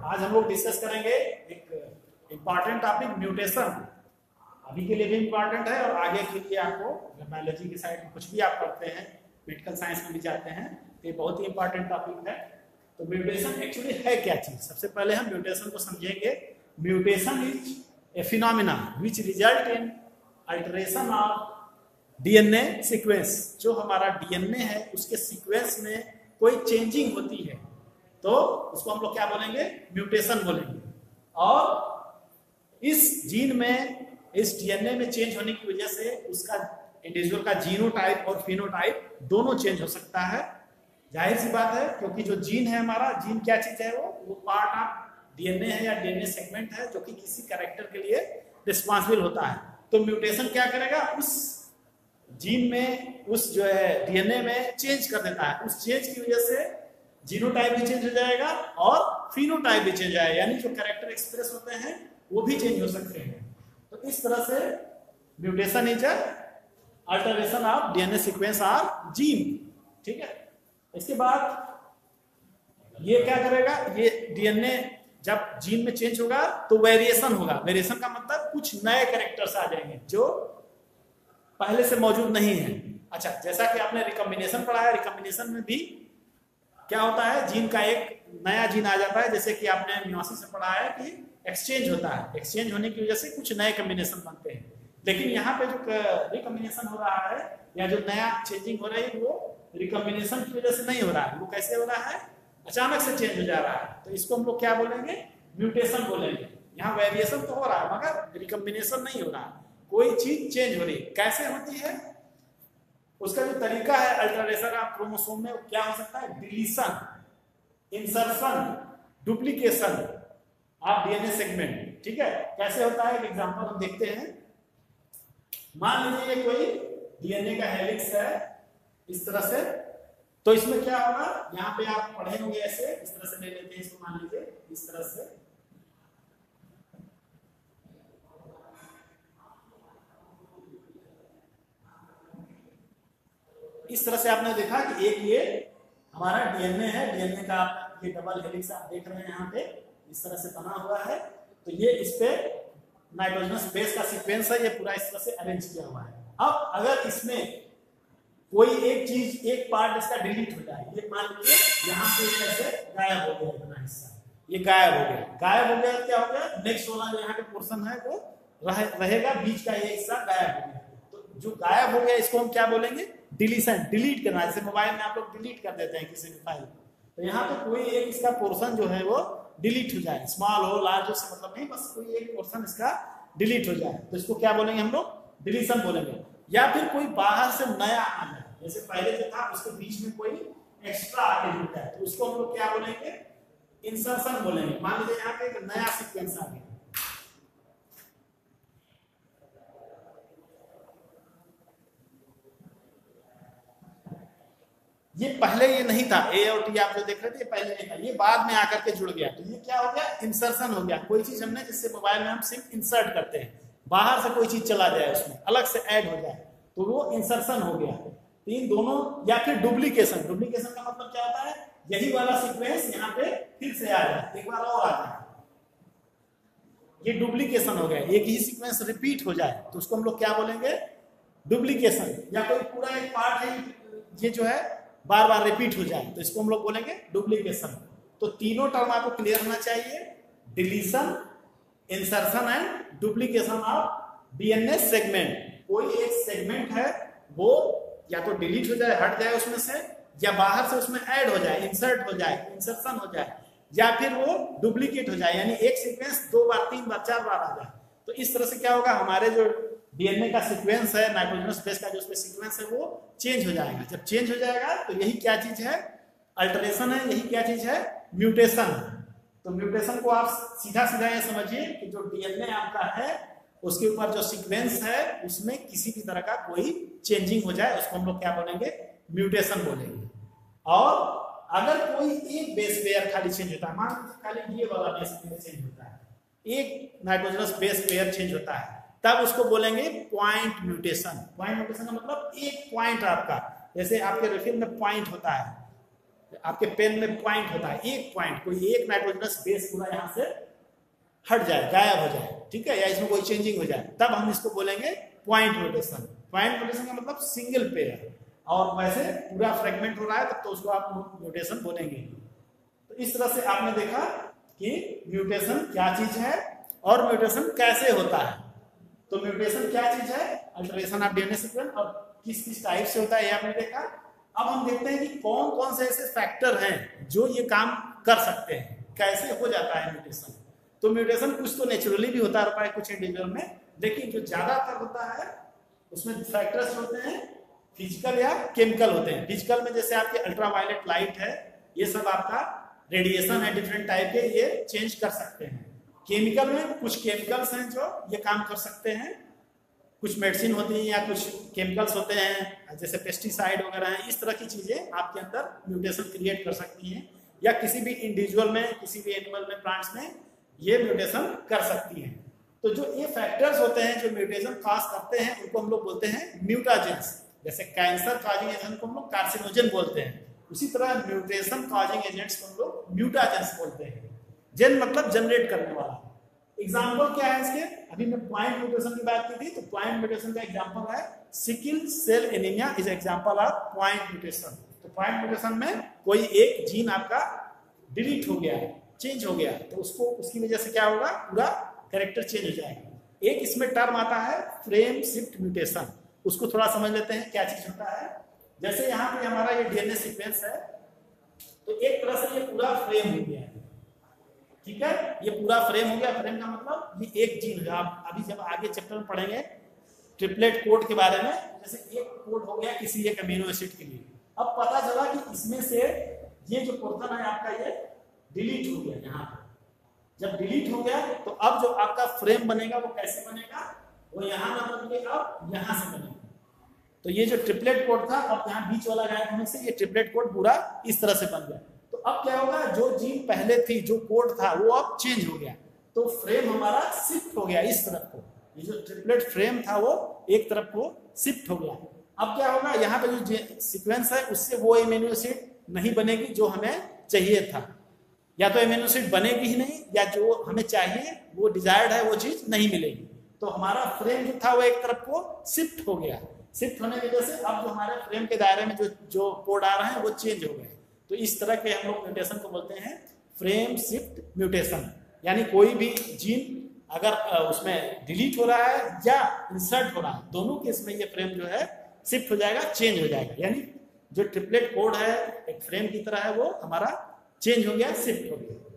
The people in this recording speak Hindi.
आज हम लोग डिस्कस करेंगे एक इम्पॉर्टेंट टॉपिक म्यूटेशन। अभी के लिए भी इम्पॉर्टेंट है और आगे के लिए आपको बायोलॉजी की साइड में कुछ भी आप पढ़ते हैं, मेडिकल साइंस में भी जाते हैं, तो ये बहुत ही इंपॉर्टेंट टॉपिक है। तो म्यूटेशन एक्चुअली है क्या चीज, सबसे पहले हम म्यूटेशन को समझेंगे। Mutation is a phenomena which result in alteration of DNA sequence. जो हमारा डीएनए है उसके सीक्वेंस में कोई चेंजिंग होती है तो उसको हम लोग क्या बोलेंगे, म्यूटेशन बोलेंगे। और इस जीन में, इस डीएनए में चेंज होने की वजह से उसका इंडिविजुअल का जीनोटाइप और फिनोटाइप दोनों चेंज हो सकता है। जाहिर सी बात है, क्योंकि जो जीन है हमारा, जीन क्या चीज है, वो पार्ट ऑफ डीएनए है या डीएनए सेगमेंट है जो कि किसी कैरेक्टर के लिए रिस्पॉन्सिबल होता है। तो म्यूटेशन क्या करेगा, उस जीन में, उस जो है डीएनए में चेंज कर देता है। उस चेंज की वजह से जीनोटाइप भी चेंज हो जाएगा और फिनोटाइप भी चेंज आएगा, यानी जो कैरेक्टर एक्सप्रेस होते हैं वो भी चेंज हो सकते हैं। तो इस तरह से mutation is alteration of DNA sequence of gene. ठीक है, इसके बाद ये क्या करेगा, ये डीएनए जब जीन में चेंज होगा तो वेरिएशन होगा। वेरिएशन का मतलब कुछ नए कैरेक्टर्स आ जाएंगे जो पहले से मौजूद नहीं है। अच्छा, जैसा कि आपने रिकॉम्बिनेशन पढ़ा है, रिकॉम्बिनेशन में भी क्या होता है, जीन का एक नया जीन आ जाता है। जैसे कि आपने मियोसिस से पढ़ा है कि एक्सचेंज होता है, एक्सचेंज होने की वजह से कुछ नए कॉम्बिनेशन बनते हैं। लेकिन यहाँ पे जो रिकॉम्बिनेशन हो रहा है या जो नया चेंजिंग हो रही है वो रिकॉम्बिनेशन की वजह से नहीं हो रहा है, वो कैसे हो रहा है, अचानक से चेंज हो जा रहा है। तो इसको हम लोग क्या बोलेंगे, म्यूटेशन बोलेंगे। यहाँ वेरिएशन तो हो रहा है मगर रिकॉम्बिनेशन नहीं हो रहा है, कोई चीज चेंज हो रही है। कैसे होती है, उसका जो तरीका है अल्टरेशन ऑफ क्रोमोसोम में, क्या हो सकता है, deletion, insertion, duplication of DNA segment. ठीक है, कैसे होता है, एक एग्जांपल हम देखते हैं। मान लीजिए ये कोई डीएनए का हेलिक्स है इस तरह से, तो इसमें क्या होगा, यहाँ पे आप पढ़े होंगे ऐसे, इस तरह से ले लेते हैं इसको, मान लीजिए इस तरह से। इस तरह से आपने देखा कि एक ये हमारा डीएनए है, डीएनए का ये डबल हेलिक्स आप देख रहे हैं यहाँ पे इस तरह से बना हुआ है। तो ये इस पे नाइट्रोजनस बेस का सीक्वेंस है, ये पूरा इस तरह से अरेंज किया हुआ है। अब अगर इसमें कोई एक चीज, एक पार्ट इसका डिलीट हो जाए, ये मान लीजिए यहाँ पे इस तरह से गायब हो गया, इतना हिस्सा ये गायब हो गया। गायब हो गया क्या हो गया, नेक्स्ट वाला जो यहाँ पे पोर्शन है वो रहेगा, बीच का ये हिस्सा गायब हो गया। तो जो गायब हो गया इसको हम क्या बोलेंगे, डिलीशन, डिलीट करना। जैसे मोबाइल में आप लोग डिलीट कर देते हैं किसी भी फाइल, तो यहाँ पे कोई एक इसका पोर्शन जो है वो डिलीट हो जाए, स्मॉल हो लार्ज हो से मतलब नहीं, बस कोई एक पोर्शन इसका डिलीट हो जाए, तो इसको क्या बोलेंगे हम लोग, डिलीशन बोलेंगे। या फिर कोई बाहर से नया आ जाए, जैसे पहले जो था उसके बीच में कोई एक्स्ट्रा आके जुड़ जाए, तो उसको हम लोग क्या बोलेंगे, इंसर्शन बोलेंगे। मान लीजिए यहाँ पे एक नया सीक्वेंस आ गया, ये पहले ये नहीं था, ए और टी आप जो देख रहे थे ये पहले नहीं था, ये बाद में आकर के जुड़ गया, तो ये क्या हो गया, इंसर्शन हो गया। कोई चीज हमने, जिससे मोबाइल में हम सिर्फ इंसर्ट करते हैं, बाहर से कोई चीज चला जाए उसमें, अलग से ऐड हो जाए, तो वो इंसर्शन हो गया। इन दोनों, या फिर डुप्लीकेशन। डुप्लीकेशन का मतलब क्या होता है, यही वाला सीक्वेंस यहाँ पे फिर से आ जाए, एक बार और आ जाए, ये डुप्लीकेशन हो गया। एक ही सीक्वेंस रिपीट हो जाए तो उसको हम लोग क्या बोलेंगे, डुप्लीकेशन। या कोई पूरा एक पार्ट है ये जो है बार बार रिपीट हो जाए तो इसको हम लोग बोलेंगे डुप्लीकेशन। तो तीनों टर्म आपको क्लियर होना चाहिए, deletion, insertion and duplication of DNA segment. कोई एक सेगमेंट है वो या तो डिलीट हो जाए, हट जाए उसमें से, या बाहर से उसमें ऐड हो जाए, इंसर्ट हो जाए, इंसर्शन हो जाए, या फिर वो डुप्लीकेट हो जाए, यानी एक सीक्वेंस 2 बार, 3 बार, 4 बार आ जाए। तो इस तरह से क्या होगा, हमारे जो डीएनए का सीक्वेंस है, नाइट्रोजनस बेस का जो उसमें सीक्वेंस है वो चेंज हो जाएगा। जब चेंज हो जाएगा तो यही क्या चीज है, अल्टरेशन है, यही क्या चीज है, म्यूटेशन। तो म्यूटेशन को आप सीधा सीधा ये समझिए कि जो डीएनए आपका है उसके ऊपर जो सीक्वेंस है उसमें किसी भी तरह का कोई चेंजिंग हो जाए, उसको हम लोग क्या बोलेंगे, म्यूटेशन बोलेंगे। और अगर कोई एक बेस पेयर खाली चेंज होता है, मान लीजिए खाली ये वाला बेस पेयर चेंज होता है, एक नाइट्रोजनस बेस पेयर चेंज होता है, तब उसको बोलेंगे पॉइंट म्यूटेशन। पॉइंट म्यूटेशन का मतलब एक पॉइंट आपका, जैसे आपके रिफिल में पॉइंट होता है, आपके पेन में पॉइंट होता है, एक पॉइंट, कोई एक नाइट्रोजनस बेस पूरा यहाँ से हट जाए, गायब हो जाए, ठीक है, या इसमें कोई चेंजिंग हो जाए, तब हम इसको बोलेंगे पॉइंट म्यूटेशन। पॉइंट म्यूटेशन का मतलब सिंगल पेयर, और वैसे पूरा फ्रेगमेंट हो रहा है तब तो उसको आप म्यूटेशन बोलेंगे। तो इस तरह से आपने देखा कि म्यूटेशन क्या चीज है और म्यूटेशन कैसे होता है। तो म्यूटेशन क्या चीज है, अल्टरेशन ऑफ डीएनए सीक्वेंस, और किस किस टाइप से होता है ये आपने देखा। अब हम देखते हैं कि कौन कौन से ऐसे फैक्टर हैं जो ये काम कर सकते हैं, कैसे हो जाता है म्यूटेशन। तो म्यूटेशन कुछ तो नेचुरली भी होता है कुछ इंडिविजुअल में, लेकिन जो ज्यादातर होता है उसमें फैक्टर्स होते हैं फिजिकल या केमिकल होते हैं। फिजिकल में जैसे आपके अल्ट्रावायलेट लाइट है, ये सब आपका रेडिएशन है डिफरेंट टाइप के, ये चेंज कर सकते हैं। केमिकल में कुछ केमिकल्स हैं जो ये काम कर सकते हैं, कुछ मेडिसिन होती है या कुछ केमिकल्स होते हैं जैसे पेस्टिसाइड वगैरह हैं, इस तरह की चीजें आपके अंदर म्यूटेशन क्रिएट कर सकती हैं, या किसी भी इंडिविजुअल में, किसी भी एनिमल में, प्लांट्स में ये म्यूटेशन कर सकती हैं। तो जो ये फैक्टर्स होते हैं जो म्यूटेशन कॉज करते हैं उनको हम लोग बोलते हैं म्यूटाजेंस। जैसे कैंसर कॉजिंग एजेंट को हम लोग कार्सिनोजन बोलते हैं, उसी तरह म्यूटेशन कॉजिंग एजेंट्स को हम लोग म्यूटाजेंस बोलते हैं। जेन मतलब जनरेट करने वाला। एग्जाम्पल क्या है इसके, अभी मैं पॉइंट म्यूटेशन की बात की थी, तो पॉइंट म्यूटेशन का एग्जाम्पल है sickle cell anaemia is example of point mutation. तो पॉइंट म्यूटेशन में कोई एक जीन आपका डिलीट हो गया, चेंज हो गया, तो उसको उसकी वजह से क्या होगा, पूरा कैरेक्टर चेंज हो जाएगा। एक इसमें टर्म आता है फ्रेम शिफ्ट म्यूटेशन, उसको थोड़ा समझ लेते हैं क्या चीज होता है। जैसे यहाँ पे हमारा ये डीएनए सीक्वेंस है, तो एक तरह से ये पूरा फ्रेम हो गया है, ठीक है, ये पूरा फ्रेम हो गया। फ्रेम का मतलब ये एक जीन है। आप अभी जब आगे चैप्टर में पढ़ेंगे ट्रिपलेट कोड के बारे में, जैसे एक कोड हो गया किसी एक अमीनो एसिड के लिए, अब पता चला कि इसमें से ये जो पोर्शन है आपका ये डिलीट हो गया। यहाँ पे जब डिलीट हो गया तो अब जो आपका फ्रेम बनेगा वो कैसे बनेगा, वो यहाँ ना बन के अब यहाँ से बनेगा। तो ये जो ट्रिपलेट कोड था, अब यहाँ बीच वाला गायब होने से ये ट्रिपलेट कोड पूरा इस तरह से बन गया। तो अब क्या होगा, जो जीन पहले थी, जो कोड था, वो अब चेंज हो गया, तो फ्रेम हमारा शिफ्ट हो गया इस तरफ को। ये जो ट्रिपलेट फ्रेम था वो एक तरफ को शिफ्ट हो गया। अब क्या होगा, यहाँ पे जो सीक्वेंस है उससे वो एमिनो एसिड नहीं बनेगी जो हमें चाहिए था, या तो एमिनो एसिड बनेगी ही नहीं, या जो हमें चाहिए वो डिजायर्ड है वो चीज नहीं मिलेगी। तो हमारा फ्रेम जो था वो एक तरफ को शिफ्ट हो गया। शिफ्ट होने की वजह से अब जो हमारे फ्रेम के दायरे में जो कोड आ रहे हैं वो चेंज हो गए। तो इस तरह के हम लोग म्यूटेशन को बोलते हैं फ्रेम शिफ्ट म्यूटेशन। यानी कोई भी जीन अगर उसमें डिलीट हो रहा है या इंसर्ट हो रहा है, दोनों केस में ये फ्रेम जो है शिफ्ट हो जाएगा, चेंज हो जाएगा। यानी जो ट्रिपलेट कोड है एक फ्रेम की तरह है, वो हमारा चेंज हो गया, शिफ्ट हो गया।